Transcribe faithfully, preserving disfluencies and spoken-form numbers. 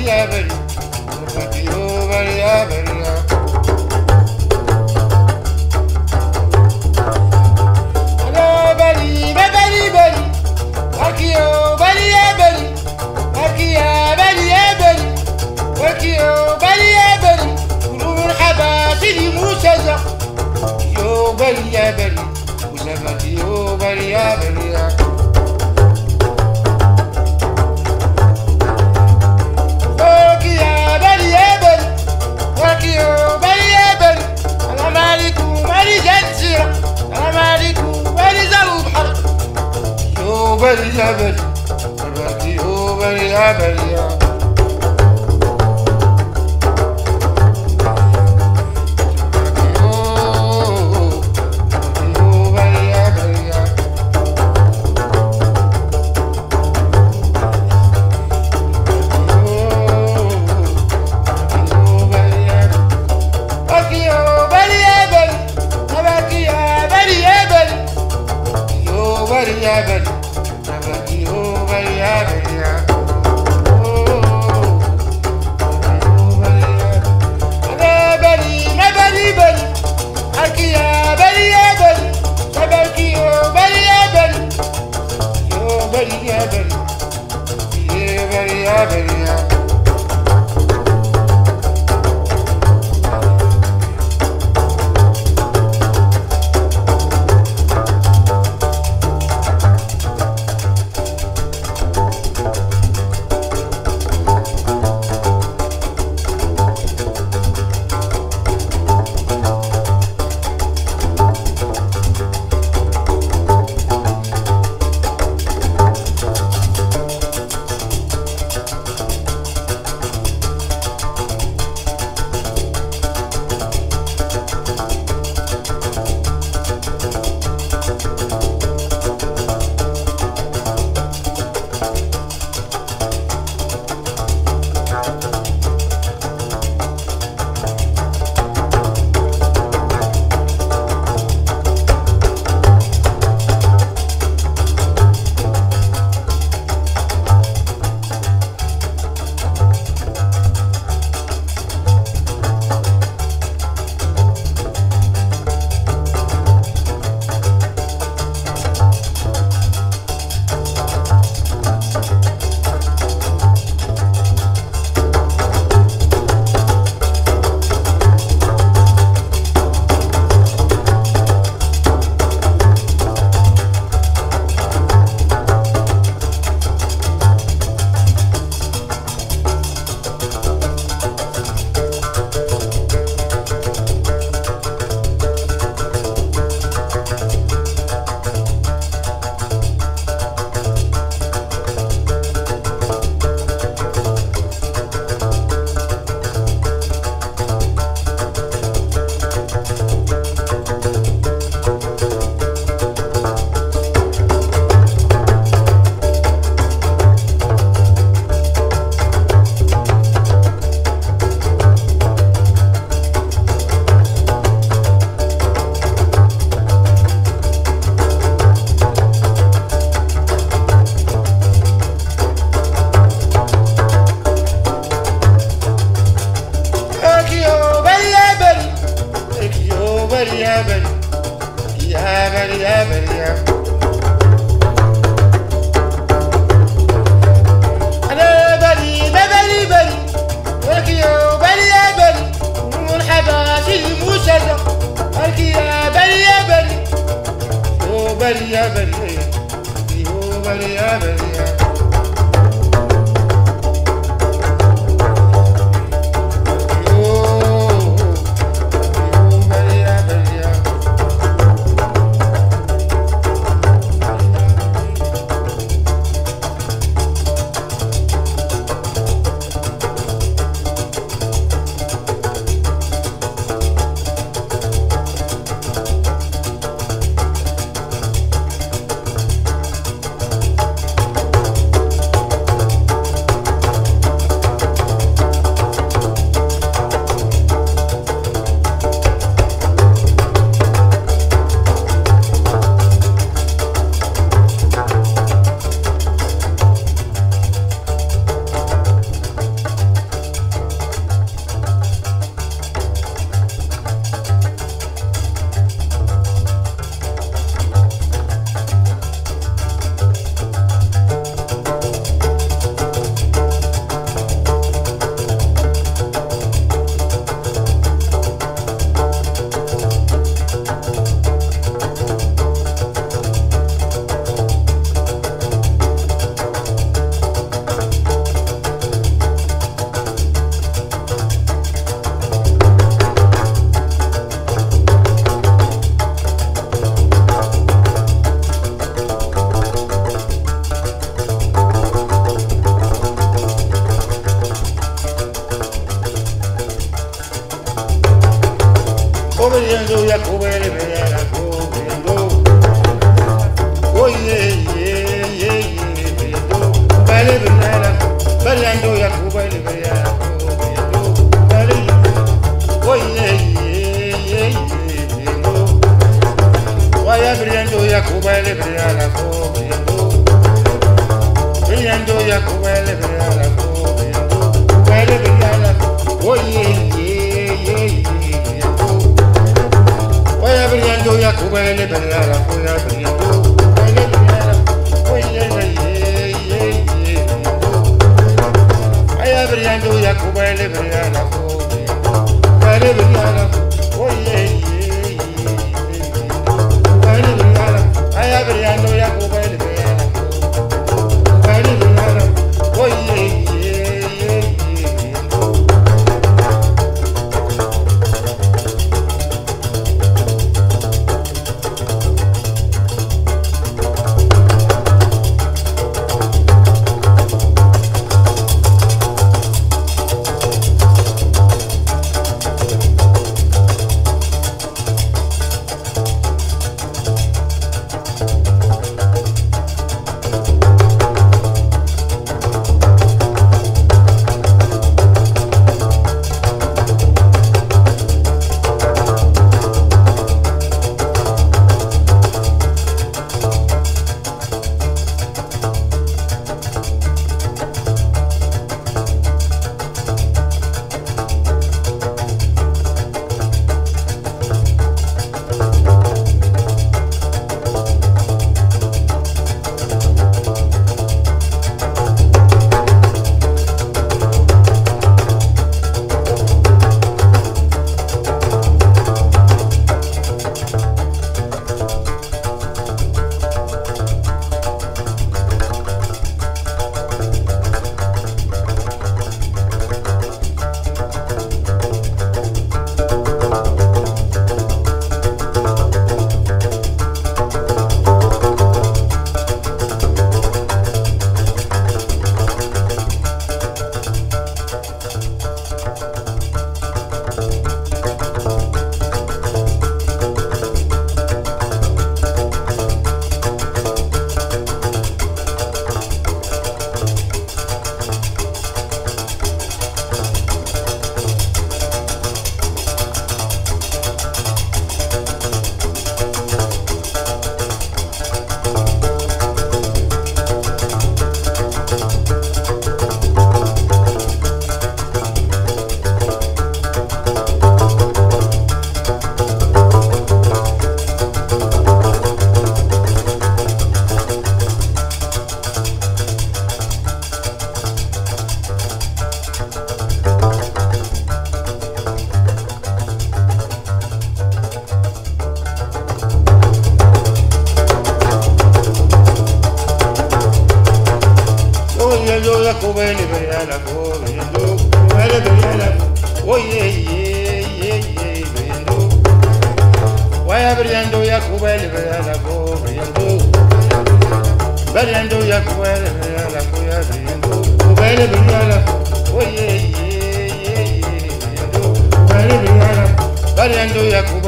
يا بلي وبكي وبلي يا بلي أنا بلي ما بلي بلي وبكي وبلي يا بلي وبكي يا بلي يا بلي وبكي وبلي يا بلي قلوب الحباسي موسى يو بلي يا بلي وزمتي يو بلي يا بلي بلي يا بلي بلي هو بلي يا بلي يا Oriendo ya kubele bela oriendo. Oh yeah yeah yeah yeah oriendo. Bele bela Oriendo ya kubele bela oriendo. Bele oh yeah yeah yeah yeah oriendo. Waya oriendo ya kubele bela oriendo. Oriendo ya kubele bela oriendo. Bele bela oh yeah yeah yeah yeah. Waya brillando ya kubele bela, waya brillando, waya brillando, waya waya brillando ya kubele bela, waya brillando, waya waya brillando ya kubele bela, waya brillando, waya kubele bela oriendo. Kubele bela oh yeah yeah yeah yeah oriendo. Waya brillando ya kubele bela oriendo. Brillando ya kubele bela oriendo. Kubele bela oh yeah yeah yeah yeah oriendo. Kubele bela brillando ya